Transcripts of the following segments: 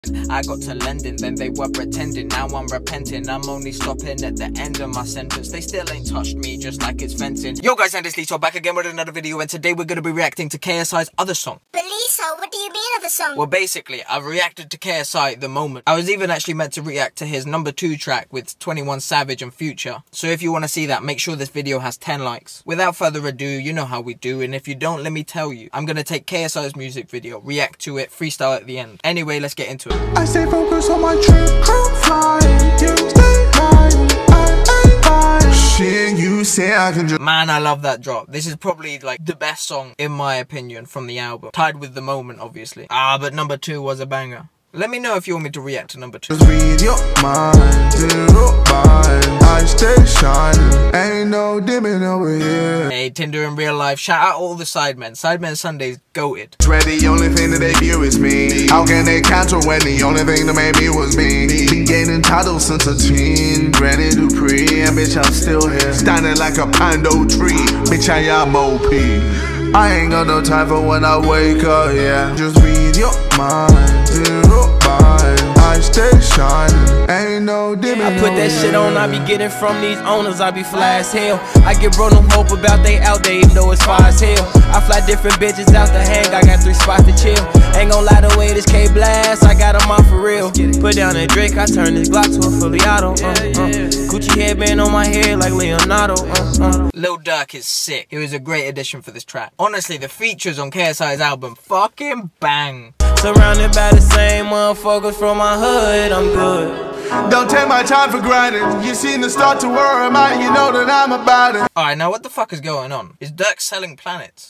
I got to lending, then they were pretending. Now I'm repenting, I'm only stopping at the end of my sentence. They still ain't touched me, just like it's fencing. Yo guys, and it's Lisa back again with another video, and today we're gonna be reacting to KSI's other song. But Lisa, what do you mean other song? Well, basically, I've reacted to KSI The Moment. I was even actually meant to react to his number 2 track with 21 Savage and Future. So if you want to see that, make sure this video has 10 likes. Without further ado, you know how we do, and if you don't, let me tell you. I'm gonna take KSI's music video, react to it, freestyle at the end. Anyway, let's get into it. I stay focused on my trip, I'm flying, you stay lying, I ain't lying. Shit, you say I can just... Man, I love that drop. This is probably like the best song, in my opinion, from the album. Tied with The Moment, obviously. But number 2 was a banger. Let me know if you want me to react to number 2. Just read your mind, zero mind. I stay shining, ain't no dimming over here. Hey, Tinder in real life. Shout out all the Sidemen. Sidemen Sundays goated. Swear the only thing that they view is me. How can they cancel when the only thing that made me was me? Been gaining titles since a teen. Granny Dupree, and bitch I'm still here, standing like a pando tree. Bitch I am OP. I ain't got no time for when I wake up, yeah. Just read your mind, zero mind. I stay shining, ain't no dimming. I put that shit on, I be getting from these owners, I be fly as hell. I get bro no hope about they out there, even though it's far as hell. I fly different bitches out the hang, I got 3 spots to chill. Ain't gon' lie, the way this K blast, I got 'em on for real. Put down that Drake, I turn this Glock to a fully auto. Gucci headband on my head like Leonardo. Lil Durk is sick. He was a great addition for this track. Honestly, the features on KSI's album fucking bang. Surrounded by the same motherfuckers from my hood, I'm good. Don't take my time for granted. You seen the start to where am I, you know that I'm about it. Alright, now what the fuck is going on? Is Durk selling planets?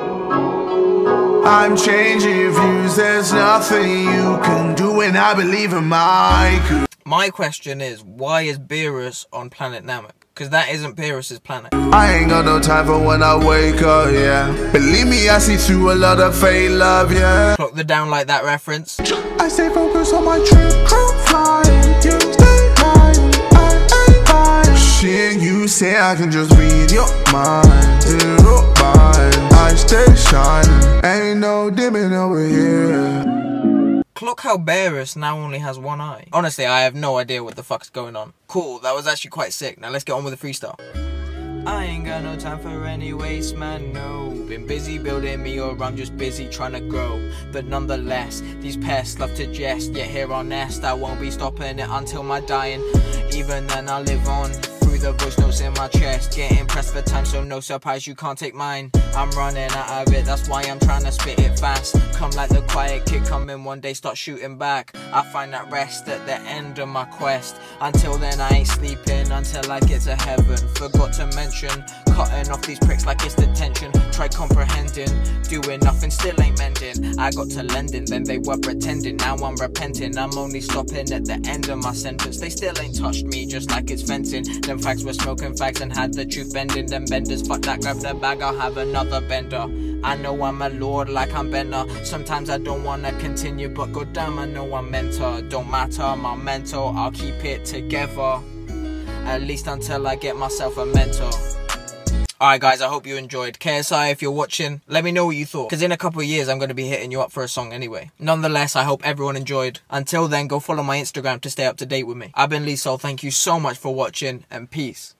I'm changing views, there's nothing you can do, and I believe in my coup. My question is, why is Beerus on Planet Namek? Because that isn't Beerus's planet. I ain't got no time for when I wake up, yeah. Believe me, I see through a lot of fake love, yeah. Clock the Down Like That reference. I stay focused on my trip, I'm flying, you stay lying, I ain't lying. Shit, you say I can just read your mind, zero mind. I stay shining, ain't no dimming over here. Look how Beerus now only has 1 eye. Honestly, I have no idea what the fuck's going on. Cool, that was actually quite sick. Now let's get on with the freestyle. I ain't got no time for any waste, man, no. Been busy building me, or I'm just busy trying to grow. But nonetheless, these pests love to jest. Yet here on Nest, I won't be stopping it until my dying. Even then I'll live on through the voice notes in my chest. Getting pressed for time, so no surprise you can't take mine. I'm running out of it, that's why I'm trying to spit it fast. Come like the quiet kid, come in one day, start shooting back. I find that rest at the end of my quest. Until then I ain't sleeping, until I get to heaven. Forgot to mention, cutting off these pricks like it's detention. Try comprehending, doing nothing, still ain't mending. I got to lending, then they were pretending. Now I'm repenting, I'm only stopping at the end of my sentence. They still ain't touched me, just like it's fencing. Them facts were smoking facts and had the truth bending. Them benders, fuck that, grab the bag, I'll have another bender. I know I'm a lord like I'm Bender. Sometimes I don't wanna continue, but goddamn I know I'm mentor. Don't matter, my mentor, I'll keep it together. At least until I get myself a mentor. Alright guys, I hope you enjoyed. KSI, if you're watching, let me know what you thought. Because in a couple of years, I'm going to be hitting you up for a song anyway. Nonetheless, I hope everyone enjoyed. Until then, go follow my Instagram to stay up to date with me. I've been Lee Soul. Thank you so much for watching, and peace.